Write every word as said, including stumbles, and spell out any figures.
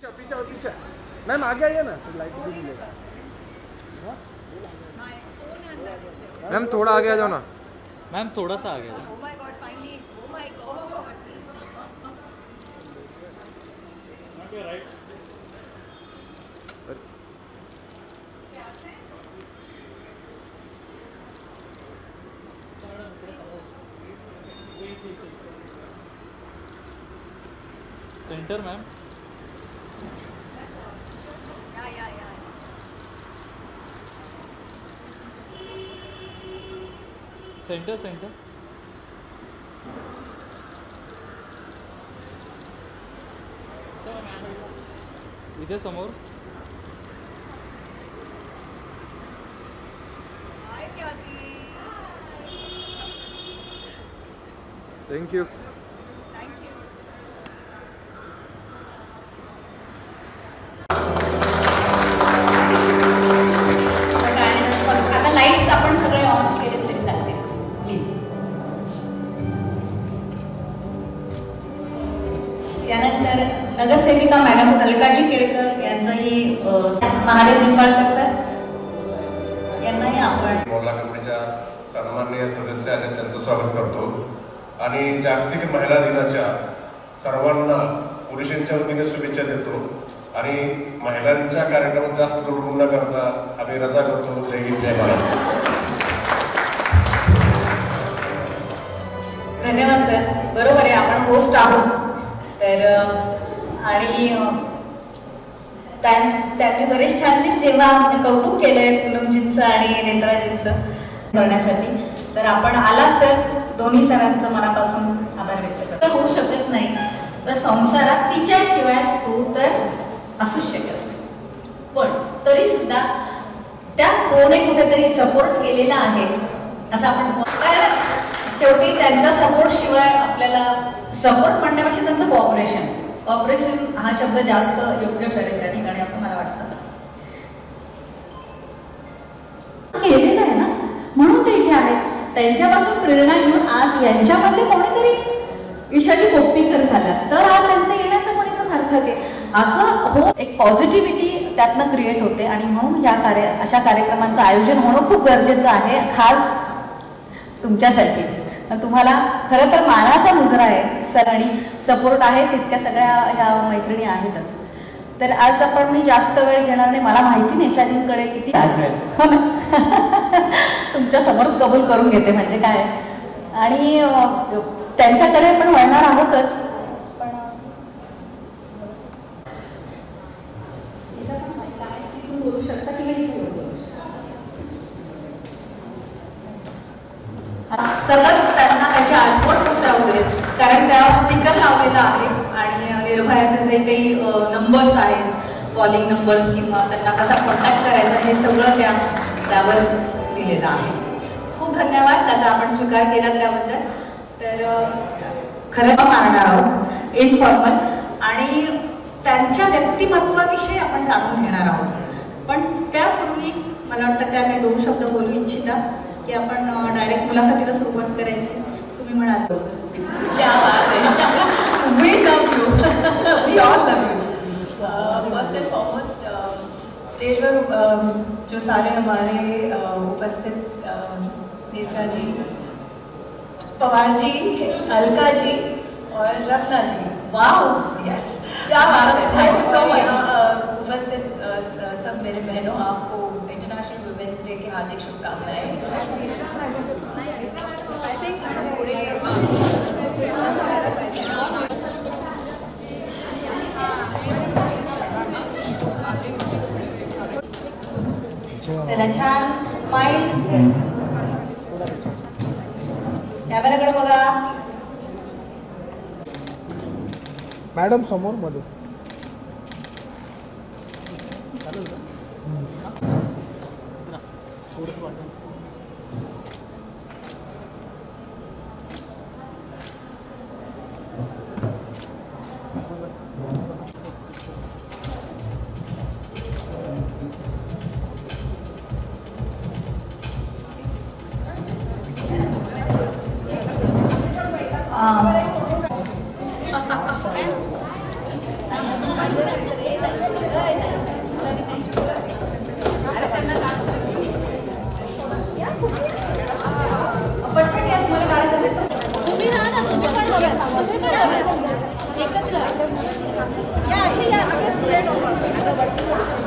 पीछे और पीछे मैम आगे आइए ना, लाइट भी मिलेगा। मैम थोड़ा आगे आ जाओ ना। मैम थोड़ा सा आगे आ जाओ। Oh my God, finally. Oh my God. Okay, right. Centre ma'am. Yeah, yeah, yeah. Centre centre इथे समोर। Hi, Kyati. Thank you. Thank you. आता लाईट्स आपण सगळे ऑन केले तरी चालते प्लीज. यानंतर नगरसेविका मॅडम अलकाजी केळकर यांचंही महादेव निंबाळकर सर यांनाही आपण मोहल्ला कमिटीच्या सन्माननीय सदस्य आणि त्यांचं स्वागत करतो. आणि जागतिक महिला दिनाच्या सर्वांना पुरुषांच्या वतीने शुभेच्छा देतो. आणि महिलांच्या कार्यक्रमात जास्त लोड न करता आम्ही रजा करतो. जय हिंद जय महाराष्ट्र. धन्यवाद सर. बरोबर आहे, आपण होस्ट आहोत तर. आणि त्यांनी बरेच छान जेव्हा कौतुक केलंय पूनमजींचं आणि नेत्राजींचं करण्यासाठी, तर आपण आला सर. दोन्ही सरांचं मनापासून आभार व्यक्त करतो. होऊ शकत नाही तर संसारात तिच्याशिवाय तो तर असूच शकत नाही, पण तरी सुद्धा त्या दोन्ही कुठेतरी सपोर्ट केलेला आहे असं आपण. शेवटी त्यांचा सपोर्ट शिवाय आपल्याला सपोर्ट म्हणण्यापेक्षा त्यांचं कॉपरेशन कॉपरेशन हा शब्द जास्त योग्य ठरेल त्या ठिकाणी असं मला वाटतं. केलेलं आहे ना म्हणून ते इथे आहे. त्यांच्यापासून प्रेरणा घेऊन आज यांच्यामध्ये कोणीतरी ईशाची कोप्पीकर झाला तर आज त्यांचं येण्याचं कोणीतरी सार्थक आहे असं हो. एक पॉझिटिव्हिटी त्यातनं क्रिएट होते आणि म्हणून ह्या कार्य अशा कार्यक्रमांचं आयोजन होणं खूप गरजेचं आहे, खास तुमच्यासाठी. तुम्हाला खरं तर मानाचा मुजरा आहे सर आणि सपोर्ट आहेच. इतक्या सगळ्या ह्या मैत्रिणी आहेतच. तर आज आपण मी जास्त वेळ घेणार नाही. मला माहिती नाही ईशाजींकडे किती हो ना तुमच्या समोरच कबूल करून घेते म्हणजे काय. आणि त्यांच्याकडे पण वळणार आहोतच. पण बोलू शकता की नाही सतत त्यांना त्याची आठवण होत राहू दे, कारण त्यावर स्टिकर लावलेला आहे आणि निर्भयाचे जे काही नंबर्स आहेत, कॉलिंग नंबर्स किंवा त्यांना कसा कॉन्टॅक्ट करायचा हे सगळं त्या त्यावर दिलेलं आहे. खूप धन्यवाद त्याचा आपण स्वीकार केला त्याबद्दल. तर खरं मारणार आहोत इनफॉर्मल आणि त्यांच्या व्यक्तिमत्वाविषयी आपण जाणून घेणार आहोत. पण त्यापूर्वी मला वाटतं त्या काही दोन शब्द बोलू इच्छिता की आपण डायरेक्ट मुलाखतीला सुरुवात करायची. तुम्ही म्हणाल we love you, we all love you. First and foremost stage पर जो सारे हमारे उपस्थित नेत्रा जी, पवार जी, अलका जी और रत्ना जी. वाओ, यस, क्या बात है. Thank you so much. उपस्थित सब मेरे बहनों, आपको इंटरनेशनल वुमेन्स डे की हार्दिक शुभकामनाएं. आई थिंक पुढे चला छान स्माइल. कॅमेराकडे बघा मॅडम समोर मध्ये. वरती